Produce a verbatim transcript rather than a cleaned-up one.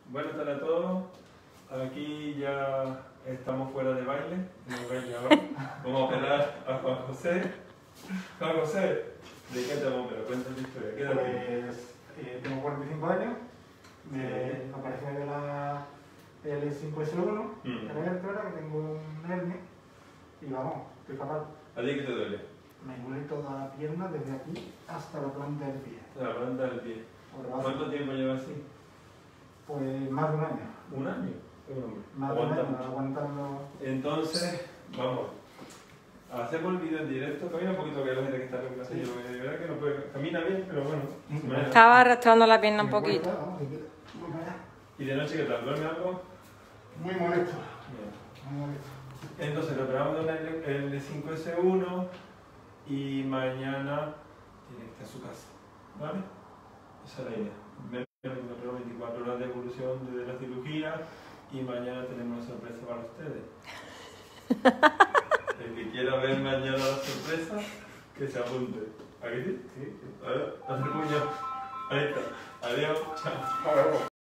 Buenas tardes a todos. Aquí ya estamos fuera de baile. No baile ahora. Vamos a operar a Juan José. Juan José, ¿de qué te vamos a operar? Cuéntame tu historia. ¿Qué edad tienes? Pues eh, tengo cuarenta y cinco años, me apareció de la L cinco S uno, Mm. de la vértebra, que tengo un hernia y vamos, estoy fatal. ¿A ti qué te duele? Me duele toda la pierna desde aquí hasta la planta del pie. La planta del pie. Por debajo. ¿Cuánto tiempo llevas así? Pues más de un año. ¿Un año? Un hombre. Más de un Aguanta año, mucho. aguantando. Entonces, vamos. Hacemos el vídeo en directo. Camina un poquito que la gente que está en la silla, porque de verdad que no puede. Camina bien, pero bueno. Sí. me- Estaba arrastrando la pierna un Me poquito. cuesta, vamos, me queda muy mal. ¿Y de noche qué tal? ¿Duerme algo? Muy molesto. Bien. Muy molesto. Entonces, lo operamos de una L cinco S uno y mañana tiene que estar a su casa. ¿Vale? Esa es la idea. Me encontró veinticuatro horas de evolución desde la cirugía y mañana tenemos una sorpresa para ustedes. El que quiera ver mañana la sorpresa, que se apunte. ¿A qué sí? Sí. A ver, haz el puño. Ahí está. Adiós. Chao.